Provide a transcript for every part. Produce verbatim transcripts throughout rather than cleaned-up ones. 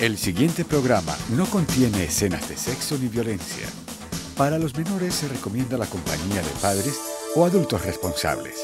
El siguiente programa no contiene escenas de sexo ni violencia. Para los menores se recomienda la compañía de padres o adultos responsables.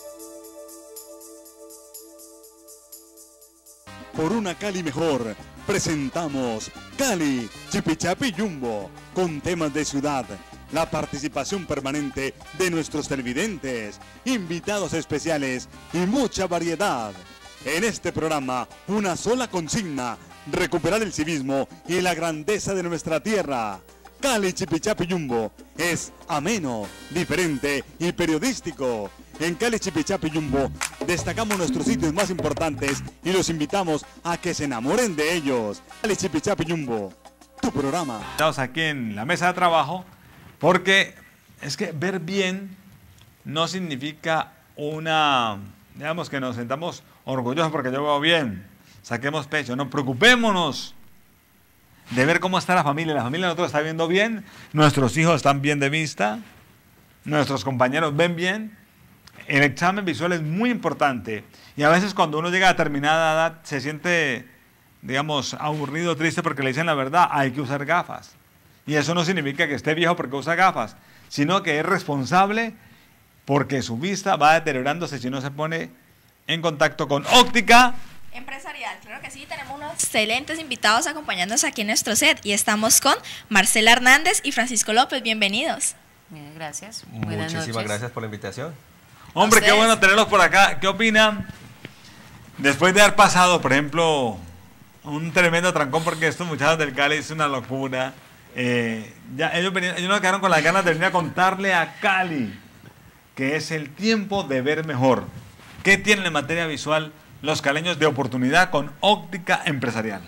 Por una Cali mejor, presentamos Cali Chipichapi Jumbo, con temas de ciudad, la participación permanente de nuestros televidentes, invitados especiales y mucha variedad. En este programa, una sola consigna: recuperar el civismo y la grandeza de nuestra tierra. Cali Chipichapi Jumbo es ameno, diferente y periodístico. En Cali Chipichapi Jumbo destacamos nuestros sitios más importantes y los invitamos a que se enamoren de ellos. Cali Chipichapi Jumbo, tu programa. Estamos aquí en la mesa de trabajo porque es que ver bien no significa una, digamos, que nos sentamos orgullosos porque yo veo bien, saquemos pecho, no, preocupémonos de ver cómo está la familia. La familia de nosotros está viendo bien, nuestros hijos están bien de vista, nuestros compañeros ven bien. El examen visual es muy importante y a veces cuando uno llega a determinada edad se siente, digamos, aburrido, triste porque le dicen la verdad, hay que usar gafas. Y eso no significa que esté viejo porque usa gafas, sino que es responsable porque su vista va deteriorándose si no se pone en contacto con óptica empresarial. Claro que sí, tenemos unos excelentes invitados acompañándonos aquí en nuestro set y estamos con Marcela Hernández y Francisco López. Bienvenidos. Bien, gracias. Buenas Muchísimas noches. gracias por la invitación. Hombre, qué bueno tenerlos por acá. ¿Qué opinan? Después de haber pasado, por ejemplo, un tremendo trancón, porque estos muchachos del Cali es una locura. Eh, ya ellos, venían, ellos nos quedaron con las ganas de venir a contarle a Cali que es el tiempo de ver mejor. ¿Qué tienen en materia visual los caleños de oportunidad con óptica empresarial?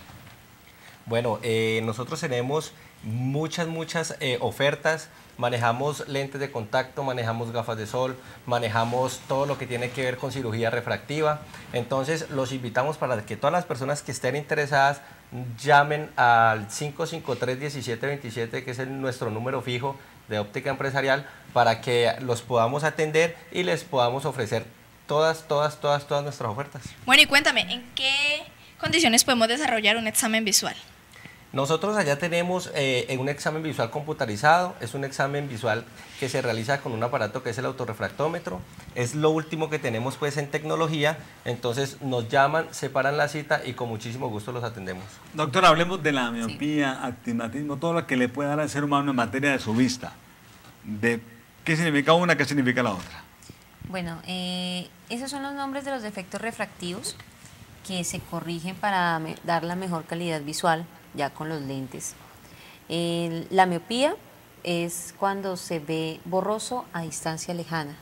Bueno, eh, nosotros tenemos muchas, muchas eh, ofertas. Manejamos lentes de contacto, manejamos gafas de sol, manejamos todo lo que tiene que ver con cirugía refractiva. Entonces, los invitamos para que todas las personas que estén interesadas llamen al cinco cinco tres, diecisiete veintisiete, que es el, nuestro número fijo de óptica empresarial, para que los podamos atender y les podamos ofrecer todas, todas, todas, todas nuestras ofertas. Bueno, y cuéntame, ¿en qué condiciones podemos desarrollar un examen visual? Nosotros allá tenemos eh, un examen visual computarizado. Es un examen visual que se realiza con un aparato que es el autorrefractómetro. Es lo último que tenemos pues en tecnología. Entonces nos llaman, separan la cita y con muchísimo gusto los atendemos. Doctor, hablemos de la miopía, sí, astigmatismo, todo lo que le puede dar al ser humano en materia de su vista. De ¿qué significa una, qué significa la otra? Bueno, eh, esos son los nombres de los defectos refractivos que se corrigen para dar la mejor calidad visual ya con los lentes. Eh, la miopía es cuando se ve borroso a distancia lejana.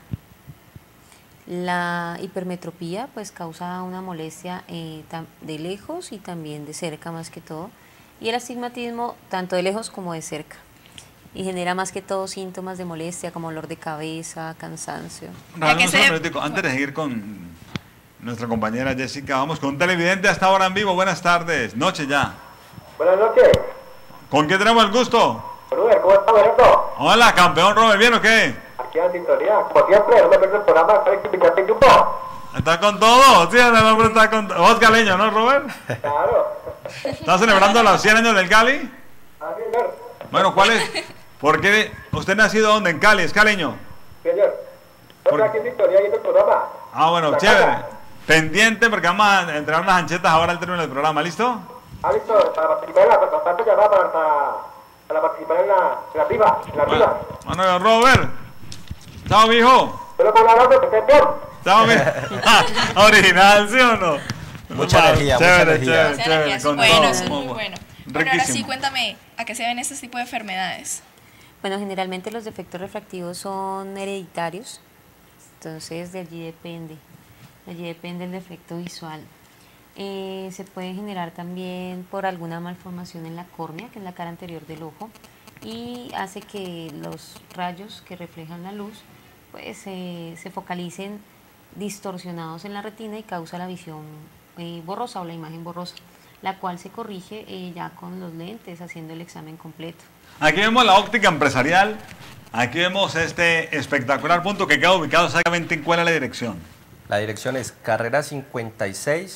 La hipermetropía pues causa una molestia eh, de lejos y también de cerca más que todo. Y el astigmatismo tanto de lejos como de cerca. Y genera más que todo síntomas de molestia como dolor de cabeza, cansancio. Antes de seguir con nuestra compañera Jessica, vamos con un televidente hasta ahora en vivo. Buenas tardes, noche ya. Buenas noches. ¿Con quién tenemos el gusto? Robert, ¿cómo está, Roberto? Hola, campeón Robert, ¿bien o qué? Aquí en sintonía, como siempre, no me pierdo el programa, Cali Chipichapi Jumbo. ¿Está con todo? Sí, el hombre está con todo. ¿Vos caleño, no, Robert? Claro. ¿Estás celebrando los cien años del Cali? Ah, sí, señor. Bueno, ¿cuál es? ¿Por qué? ¿Usted nacido dónde? ¿En Cali? ¿Es caleño? Señor. Yo estoy aquí en sintonía viendo el programa. Ah, bueno, La chévere. casa. Pendiente porque vamos a entregar unas anchetas ahora al término del programa, ¿listo? ¿Ha visto? Para participar en la, bastante llamada para, para, para participar en la, en la rifa, en la Bueno, rifa. bueno, Robert. Chao, mijo. Pero con la nota, que esté bien. Chao, mijo. Original, ¿sí o no? Mucha Vale, energía, chévere, mucha energía. chévere, Muchas chévere, gracias. con Bueno, todo. eso es muy bueno. Bueno, ahora sí, Riquísimo. cuéntame, ¿a qué se ven estos tipos de enfermedades? Bueno, generalmente los defectos refractivos son hereditarios, entonces de allí depende, de allí depende el defecto visual. Eh, se puede generar también por alguna malformación en la córnea, que es la cara anterior del ojo, y hace que los rayos que reflejan la luz pues, eh, se focalicen distorsionados en la retina y causa la visión eh, borrosa o la imagen borrosa, la cual se corrige eh, ya con los lentes, haciendo el examen completo. Aquí vemos la óptica empresarial. Aquí vemos este espectacular punto que queda ubicado exactamente en cuál es la dirección. La dirección es Carrera cincuenta y seis,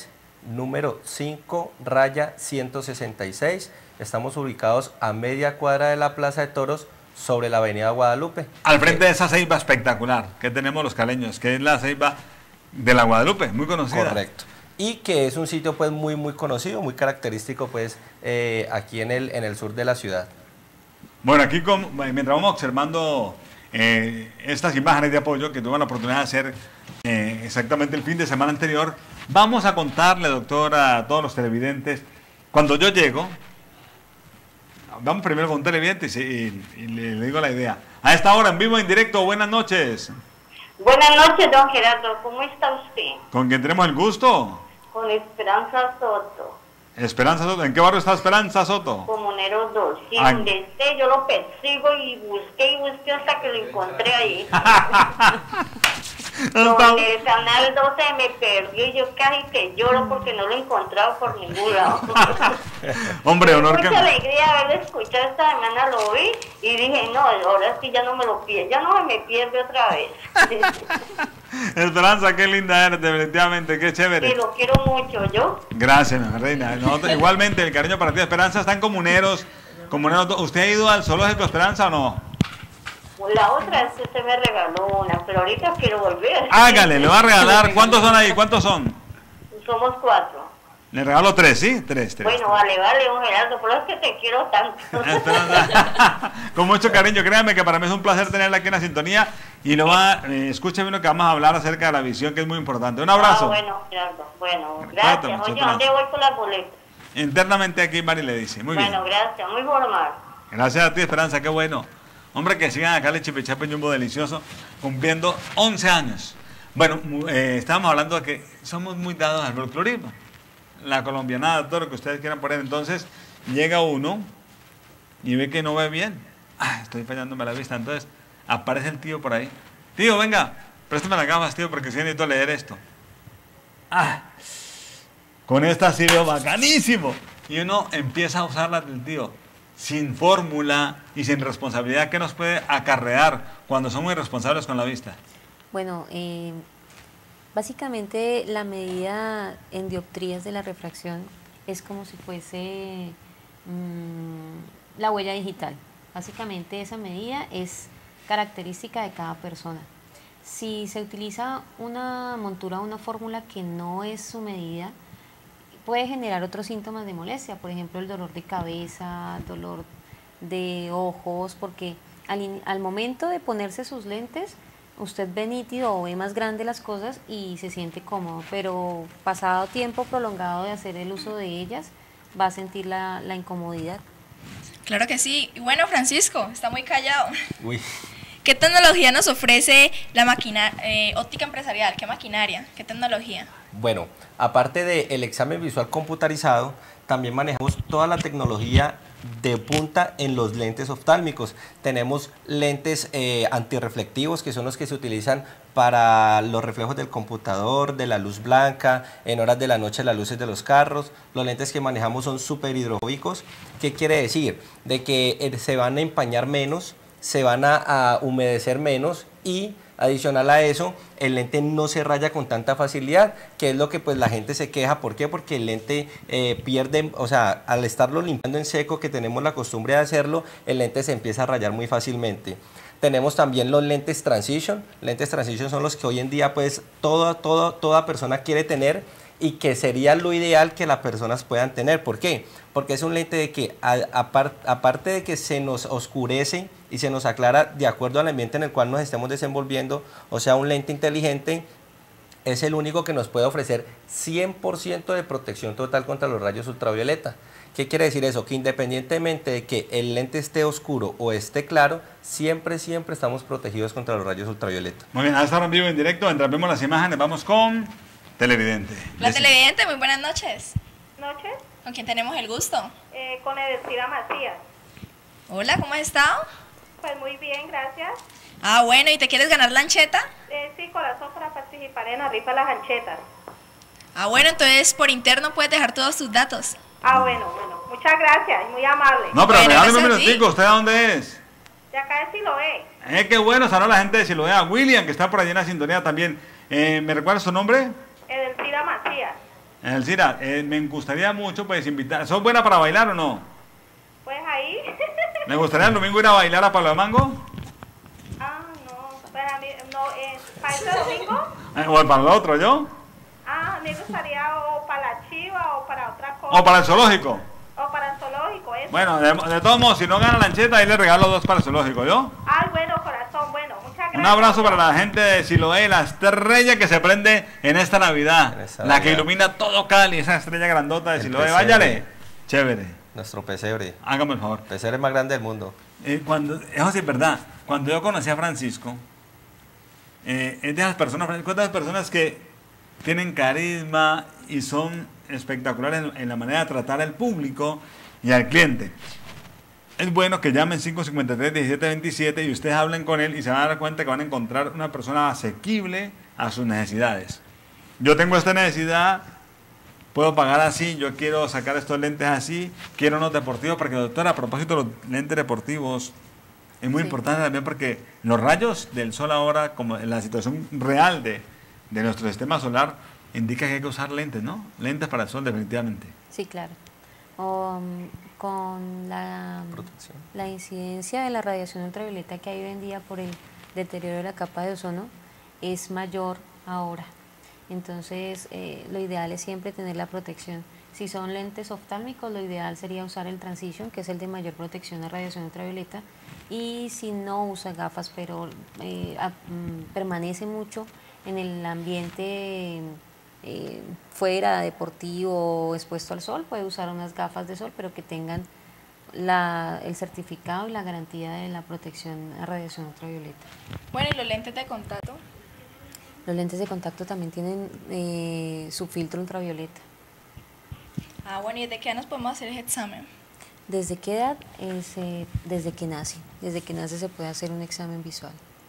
número cinco, raya ciento sesenta y seis. Estamos ubicados a media cuadra de la Plaza de Toros, sobre la avenida Guadalupe. Al frente de esa ceiba espectacular que tenemos los caleños, que es la ceiba de la Guadalupe, muy conocida. Correcto. Y que es un sitio pues muy muy conocido, muy característico pues eh, aquí en el, en el sur de la ciudad. Bueno, aquí con, mientras vamos observando eh, estas imágenes de apoyo que tuve la oportunidad de hacer eh, exactamente el fin de semana anterior, vamos a contarle, doctora, a todos los televidentes, cuando yo llego, vamos primero con un televidente y, y, y le, le digo la idea. A esta hora, en vivo, en directo, buenas noches. Buenas noches, don Gerardo. ¿Cómo está usted? ¿Con quién tenemos el gusto? Con Esperanza Soto. Esperanza Soto. ¿En qué barrio está Esperanza Soto? Comuneros dos. Sí, Ay. donde esté, yo lo persigo y busqué y busqué hasta que lo encontré ahí. Donde el canal doce me perdió y yo casi que lloro porque no lo he encontrado por ningún lado. Hombre, honor mucha que... alegría haberlo escuchado esta semana, lo vi y dije, no, ahora sí ya no me lo pierdo, ya no me pierde otra vez. Esperanza, qué linda eres, definitivamente, qué chévere. Sí, lo quiero mucho, ¿yo? Gracias, mi reina. Nosotros, igualmente, el cariño para ti, Esperanza, están comuneros. comuneros. ¿Usted ha ido al zoológico Esperanza o no? La otra es que usted me regaló una, pero ahorita quiero volver. Hágale, le va a regalar. ¿Cuántos son ahí? ¿Cuántos son? Somos cuatro. Le regalo tres, ¿sí? Tres, tres. Bueno, vale, vale, don Gerardo, por eso es que te quiero tanto. Esperanza, con mucho cariño, créame que para mí es un placer tenerla aquí en la sintonía. Y lo va, eh, escúcheme lo que vamos a hablar acerca de la visión, que es muy importante. Un abrazo. Ah, bueno, Gerardo, bueno, gracias. Oye, ¿dónde voy con las boletas? Internamente aquí, Mari le dice. Muy bien. Bueno, gracias, muy formal. Gracias a ti, Esperanza, qué bueno. Hombre, que sigan acá el Chipichape Jumbo delicioso, cumpliendo once años. Bueno, eh, estábamos hablando de que somos muy dados al folclorismo. La colombianada, todo lo que ustedes quieran poner. Entonces, llega uno y ve que no ve bien. Ah, estoy fallándome la vista. Entonces, aparece el tío por ahí. Tío, venga, préstame las gafas, tío, porque sí necesito leer esto. Ah, con esta ha sido bacanísimo. Y uno empieza a usarlas del tío, sin fórmula y sin responsabilidad. ¿Qué nos puede acarrear cuando somos irresponsables con la vista? Bueno, eh, básicamente la medida en dioptrías de la refracción es como si fuese mmm, la huella digital. Básicamente esa medida es característica de cada persona. Si se utiliza una montura o una fórmula que no es su medida, puede generar otros síntomas de molestia, por ejemplo el dolor de cabeza, dolor de ojos, porque al, al momento de ponerse sus lentes, usted ve nítido o ve más grande las cosas y se siente cómodo, pero pasado tiempo prolongado de hacer el uso de ellas, va a sentir la, la incomodidad. Claro que sí. Y bueno, Francisco, está muy callado. Uy. ¿Qué tecnología nos ofrece la máquina eh, óptica empresarial? ¿Qué maquinaria? ¿Qué tecnología? Bueno, aparte del examen visual computarizado, también manejamos toda la tecnología de punta en los lentes oftálmicos. Tenemos lentes eh, antirreflectivos, que son los que se utilizan para los reflejos del computador, de la luz blanca, en horas de la noche las luces de los carros. Los lentes que manejamos son súper hidrofóbicos. ¿Qué quiere decir? De que eh, se van a empañar menos, se van a, a humedecer menos y adicional a eso, el lente no se raya con tanta facilidad, que es lo que pues la gente se queja. ¿Por qué? Porque el lente eh, pierde, o sea, al estarlo limpiando en seco, que tenemos la costumbre de hacerlo, el lente se empieza a rayar muy fácilmente. Tenemos también los lentes Transition. Lentes Transition son los que hoy en día pues toda, toda, toda persona quiere tener y que sería lo ideal que las personas puedan tener. ¿Por qué? Porque es un lente de que a, apart, aparte de que se nos oscurece y se nos aclara de acuerdo al ambiente en el cual nos estemos desenvolviendo, o sea, un lente inteligente, es el único que nos puede ofrecer cien por ciento de protección total contra los rayos ultravioleta. ¿Qué quiere decir eso? Que independientemente de que el lente esté oscuro o esté claro, siempre, siempre estamos protegidos contra los rayos ultravioleta. Muy bien, ahora en vivo en directo, mientras vemos las imágenes, vamos con Televidente. La Televidente, muy buenas noches. ¿Noches? ¿Con quién tenemos el gusto? Eh, con Edelcira Macías. Hola, ¿cómo has estado? Pues muy bien, gracias. Ah, bueno, ¿y te quieres ganar la ancheta? Eh, sí, corazón, para participar en la rifa de las anchetas. Ah, bueno, entonces por interno puedes dejar todos tus datos. Ah, bueno, bueno. Muchas gracias, muy amable. No, pero Bueno, regálame un gracias a ti. minutico, ¿usted de dónde es? De acá de Siloé. Eh, qué bueno, saludos a la gente de Siloé, William, que está por allí en la sintonía también. Eh, ¿Me recuerda su nombre? Edelcira Macías. Alcira, eh, me gustaría mucho pues invitar. ¿Sos buena para bailar o no? Pues ahí. ¿Me gustaría el domingo ir a bailar a Palo de Mango? Ah, no, para mí, no, eh, ¿para ese domingo? Eh, ¿O para el otro, yo? Ah, me gustaría o para la chiva o para otra cosa. ¿O para el zoológico? O para el zoológico, eso. Bueno, de, de todos modos, si no gana la ancheta, ahí le regalo dos para el zoológico, ¿yo? Ay, bueno, corazón, bueno, muchas gracias. Un abrazo para la gente de Siloé, la estrella que se prende en esta Navidad. En esta la que Navidad. ilumina todo Cali, esa estrella grandota de El Siloé. pesebre. Váyale. Chévere. Nuestro pesebre. Hágame el favor. Pesebre más grande del mundo. Eh, cuando, eso sí es verdad. Cuando yo conocí a Francisco, eh, es de esas personas, Francisco es de esas personas que tienen carisma y son espectaculares en, en la manera de tratar al público y al cliente. Es bueno que llamen cinco cinco tres, diecisiete veintisiete y ustedes hablen con él y se van a dar cuenta que van a encontrar una persona asequible a sus necesidades. Yo tengo esta necesidad, puedo pagar así, yo quiero sacar estos lentes así, quiero unos deportivos, porque doctora, a propósito de los lentes deportivos, es muy Sí. importante también porque los rayos del sol ahora, como en la situación real de, de nuestro sistema solar, indica que hay que usar lentes, ¿no? Lentes para el sol definitivamente. Sí, claro. O, mm, con la, Protección. la incidencia de la radiación ultravioleta que hay hoy en día por el deterioro de la capa de ozono es mayor ahora. Entonces, eh, lo ideal es siempre tener la protección. Si son lentes oftálmicos, lo ideal sería usar el Transition, que es el de mayor protección a radiación ultravioleta. Y si no usa gafas, pero eh, a- mm, permanece mucho en el ambiente eh, fuera, deportivo, expuesto al sol, puede usar unas gafas de sol, pero que tengan la, el certificado y la garantía de la protección a radiación ultravioleta. Bueno, ¿y los lentes de contacto? Los lentes de contacto también tienen eh, su filtro ultravioleta. Ah, bueno, ¿y desde qué edad nos podemos hacer ese examen? ¿Desde qué edad? Es, eh, desde que nace. Desde que nace se puede hacer un examen visual.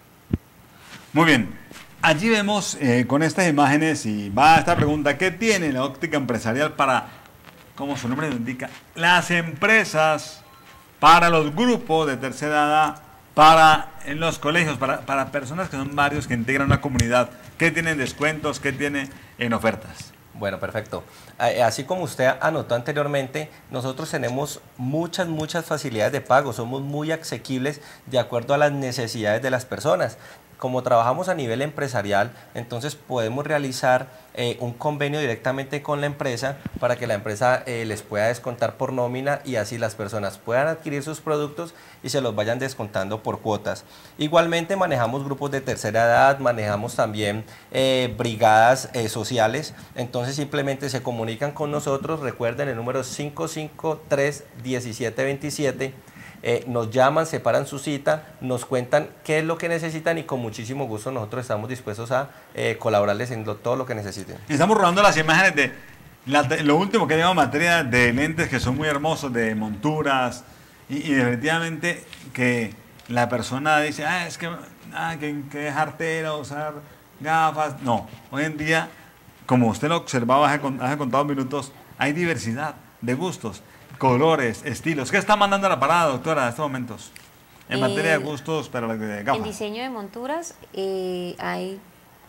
Muy bien. Allí vemos eh, con estas imágenes y va esta pregunta, ¿qué tiene la óptica empresarial para, como su nombre lo indica, las empresas, para los grupos de tercera edad, para en los colegios, para, para personas que son varios que integran una comunidad? ¿Qué tienen descuentos? ¿Qué tiene en ofertas? Bueno, perfecto. Eh, Así como usted anotó anteriormente, nosotros tenemos muchas, muchas facilidades de pago. Somos muy asequibles de acuerdo a las necesidades de las personas. Como trabajamos a nivel empresarial, entonces podemos realizar eh, un convenio directamente con la empresa para que la empresa eh, les pueda descontar por nómina y así las personas puedan adquirir sus productos y se los vayan descontando por cuotas. Igualmente manejamos grupos de tercera edad, manejamos también eh, brigadas eh, sociales, entonces simplemente se comunican con nosotros, recuerden el número cinco cinco tres, diecisiete veintisiete. Eh, nos llaman, separan su cita, nos cuentan qué es lo que necesitan y con muchísimo gusto nosotros estamos dispuestos a eh, colaborarles en lo- todo lo que necesiten. Estamos rodando las imágenes de la- lo último que lleva materia de lentes que son muy hermosos, de monturas, y, y definitivamente que la persona dice, ah, es que, ah, que, que es artero usar gafas. No, hoy en día, como usted lo observaba hace, con- hace contados minutos, hay diversidad de gustos, colores, estilos. ¿Qué está mandando la parada, doctora, en estos momentos? En Eh, materia de gustos, pero de En gafas. diseño de monturas eh, hay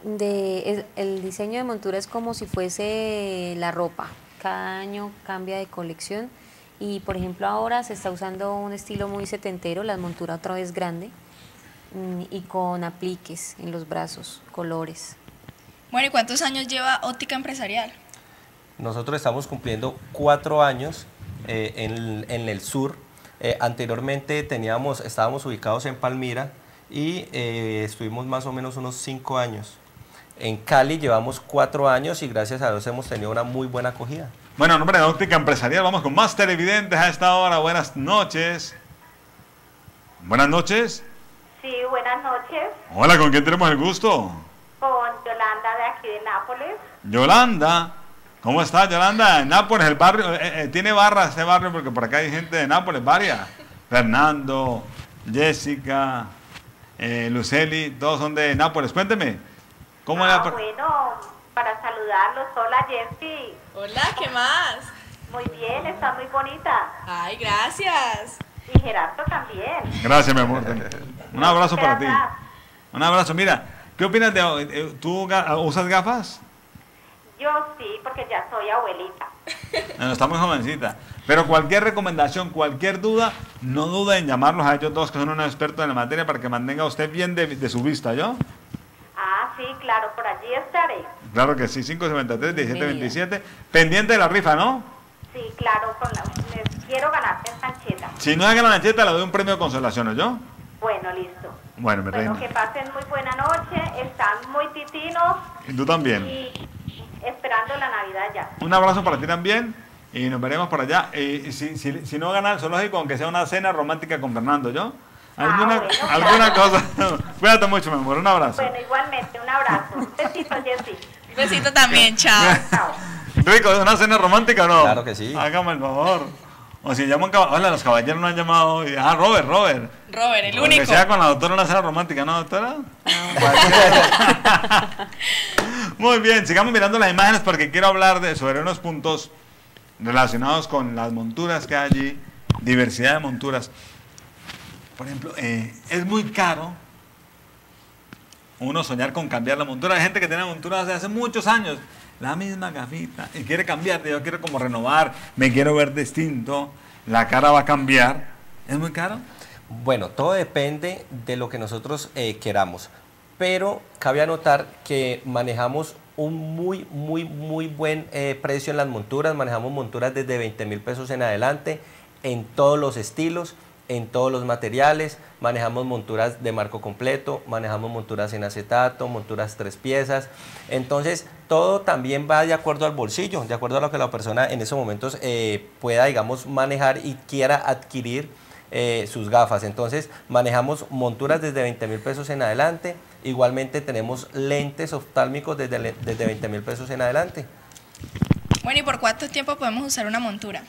de es- el diseño de montura es como si fuese la ropa. Cada año cambia de colección y por ejemplo ahora se está usando un estilo muy setentero, la montura otra vez grande mm, y con apliques en los brazos, colores. Bueno, ¿y cuántos años lleva óptica empresarial? Nosotros estamos cumpliendo cuatro años eh, en, en el sur. Eh, anteriormente teníamos, estábamos ubicados en Palmira y eh, estuvimos más o menos unos cinco años. En Cali llevamos cuatro años y gracias a Dios hemos tenido una muy buena acogida. Bueno, en nombre de óptica empresarial, vamos con más televidentes a esta hora. Buenas noches. Buenas noches. Sí, buenas noches. Hola, ¿con quién tenemos el gusto? Con Yolanda de aquí de Nápoles. Yolanda. ¿Cómo está, Yolanda? En Nápoles, el barrio, eh, eh, tiene barra este barrio porque por acá hay gente de Nápoles, varias. Fernando, Jessica, eh, Luceli, todos son de Nápoles. Cuénteme, ¿cómo Ah, era? por- bueno, para saludarlos. Hola, Jessy. Hola, ¿qué más? Muy bien, está muy bonita. Ay, gracias. Y Gerardo también. Gracias, mi amor. Un abrazo para ti. Gracias. Un abrazo. Mira, ¿qué opinas de... eh, ¿Tú ga- usas gafas? Yo sí, porque ya soy abuelita. No, está muy jovencita. Pero cualquier recomendación, cualquier duda, no dude en llamarlos a ellos dos, que son unos expertos en la materia, para que mantenga usted bien de, de su vista, ¿yo? Ah, sí, claro, por allí estaré. Claro que sí, cinco siete tres, diecisiete veintisiete. Pendiente de la rifa, ¿no? Sí, claro, con la, les quiero ganar esta lancheta. Si no hagan la lancheta, le doy un premio de consolación, ¿yo? Bueno, listo. Bueno, mi Bueno, reina. que pasen muy buena noche, están muy titinos. Y tú también. Y esperando la Navidad ya. Un abrazo para ti también y nos veremos por allá. Y si, si, si no gana el zoológico, aunque sea una cena romántica con Fernando, ¿yo? ¿Alguna, Ah, bueno, alguna claro. cosa? Cuídate mucho, mi amor. Un abrazo. Bueno, igualmente, un abrazo. Un besito, Jessy. Un besito también, chao. Chao. Rico, ¿una cena romántica o no? Claro que sí. Hágame el favor. O si llaman caballeros. Hola, los caballeros no han llamado. hoy. Ah, Robert, Robert. Robert, el Que único. sea con la doctora una cena romántica, ¿no, doctora? Muy bien, sigamos mirando las imágenes porque quiero hablar de, sobre unos puntos relacionados con las monturas que hay allí, diversidad de monturas. Por ejemplo, eh, es muy caro uno soñar con cambiar la montura. Hay gente que tiene montura desde hace muchos años, la misma gafita, y quiere cambiar. Yo quiero como renovar, me quiero ver distinto, la cara va a cambiar. ¿Es muy caro? Bueno, todo depende de lo que nosotros eh, queramos, pero cabe anotar que manejamos un muy, muy, muy buen eh, precio en las monturas. Manejamos monturas desde veinte mil pesos en adelante, en todos los estilos, en todos los materiales. Manejamos monturas de marco completo, manejamos monturas en acetato, monturas tres piezas. Entonces, todo también va de acuerdo al bolsillo, de acuerdo a lo que la persona en esos momentos eh, pueda, digamos, manejar y quiera adquirir eh, sus gafas. Entonces, manejamos monturas desde veinte mil pesos en adelante. Igualmente tenemos lentes oftálmicos desde, desde veinte mil pesos en adelante. Bueno, ¿y por cuánto tiempo podemos usar una montura?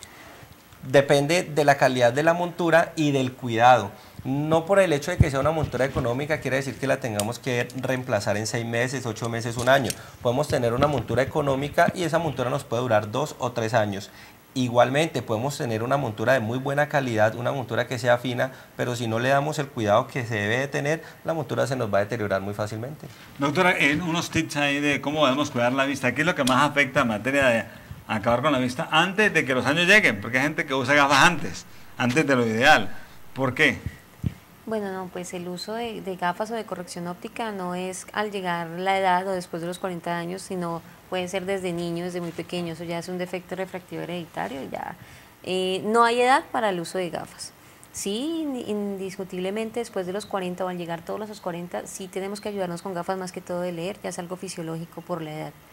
Depende de la calidad de la montura y del cuidado. No por el hecho de que sea una montura económica quiere decir que la tengamos que reemplazar en seis meses, ocho meses, un año. Podemos tener una montura económica y esa montura nos puede durar dos o tres años. Igualmente podemos tener una montura de muy buena calidad, una montura que sea fina, pero si no le damos el cuidado que se debe de tener, la montura se nos va a deteriorar muy fácilmente. Doctora, en unos tips ahí de cómo debemos cuidar la vista. ¿Qué es lo que más afecta en materia de acabar con la vista antes de que los años lleguen? Porque hay gente que usa gafas antes, antes de lo ideal. ¿Por qué? Bueno, no, pues el uso de, de gafas o de corrección óptica no es al llegar la edad o después de los cuarenta años, sino puede ser desde niño, desde muy pequeño. Eso ya es un defecto refractivo hereditario. Ya eh, no hay edad para el uso de gafas. Sí, indiscutiblemente después de los cuarenta o al llegar todos los cuarenta, sí tenemos que ayudarnos con gafas más que todo de leer, ya es algo fisiológico por la edad.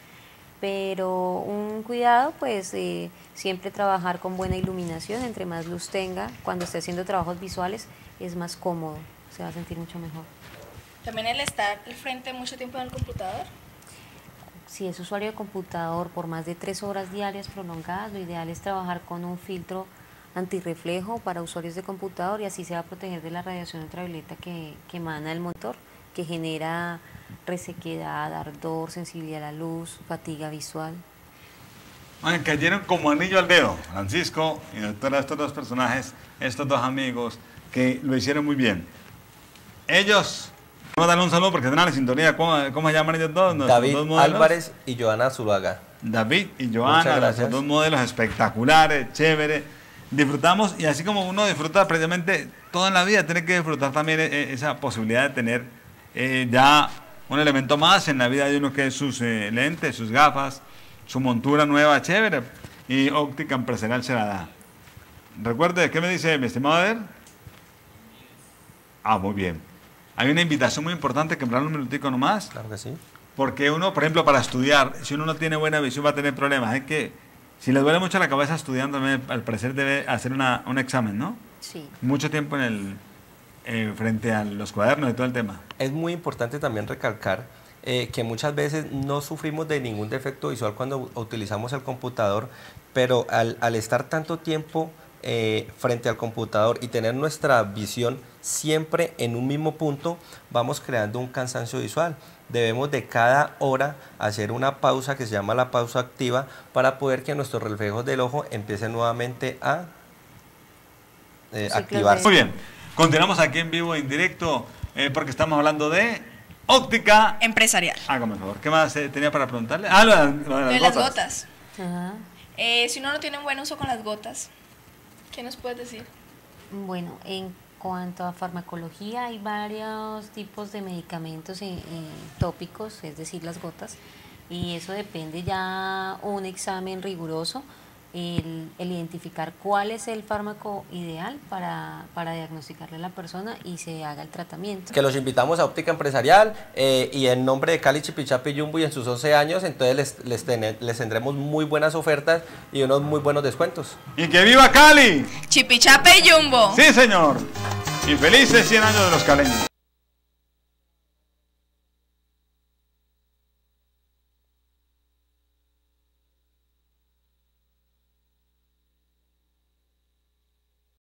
Pero un cuidado, pues eh, siempre trabajar con buena iluminación, entre más luz tenga, cuando esté haciendo trabajos visuales es más cómodo, se va a sentir mucho mejor. ¿También el estar al frente mucho tiempo en el computador? Si es usuario de computador por más de tres horas diarias prolongadas, lo ideal es trabajar con un filtro antirreflejo para usuarios de computador y así se va a proteger de la radiación ultravioleta que, que emana el motor, que genera resequedad, ardor, sensibilidad a la luz, fatiga visual. Oye, cayeron como anillo al dedo, Francisco y doctora, estos dos personajes, estos dos amigos que lo hicieron muy bien. Ellos, vamos a darle un saludo porque están en la sintonía. ¿Cómo, cómo se llaman ellos dos? David dos modelos? Álvarez y Joana Zuluaga. David y Muchas Joana, gracias. los dos modelos espectaculares, chévere. Disfrutamos y así como uno disfruta precisamente todo en la vida, tiene que disfrutar también eh, esa posibilidad de tener eh, ya un elemento más en la vida de uno, que es sus eh, lentes, sus gafas, su montura nueva, chévere, y óptica empresarial se la da. Recuerde, ¿qué me dice mi estimado Eder? Ah, muy bien. Hay una invitación muy importante que me dan un minutico nomás. Claro que sí. Porque uno, por ejemplo, para estudiar, si uno no tiene buena visión va a tener problemas. Es que si le duele mucho la cabeza estudiando, al parecer debe hacer una, un examen, ¿no? Sí. Mucho tiempo en el, eh, frente a los cuadernos y todo el tema. Es muy importante también recalcar eh, que muchas veces no sufrimos de ningún defecto visual cuando utilizamos el computador, pero al, al estar tanto tiempo eh, frente al computador y tener nuestra visión siempre en un mismo punto, vamos creando un cansancio visual. Debemos de cada hora hacer una pausa que se llama la pausa activa para poder que nuestros reflejos del ojo empiecen nuevamente a eh, activarse. Muy bien, continuamos aquí en vivo, en directo, eh, porque estamos hablando de óptica empresarial. Hágame el favor. ¿Qué más eh, tenía para preguntarle? Ah, lo de, lo de las, Lo de gotas. las gotas. Ajá. Eh, si uno no tiene un buen uso con las gotas, ¿qué nos puedes decir? Bueno, en cuanto a farmacología, hay varios tipos de medicamentos y, y tópicos, es decir, las gotas, y eso depende ya un examen riguroso, el, el identificar cuál es el fármaco ideal para, para diagnosticarle a la persona y se haga el tratamiento. Que los invitamos a Óptica Empresarial eh, y en nombre de Cali Chipichapi Jumbo y en sus once años, entonces les, les, ten, les tendremos muy buenas ofertas y unos muy buenos descuentos. ¡Y que viva Cali! Chipichape y Jumbo. Sí, señor. Y felices cien años de los caleños.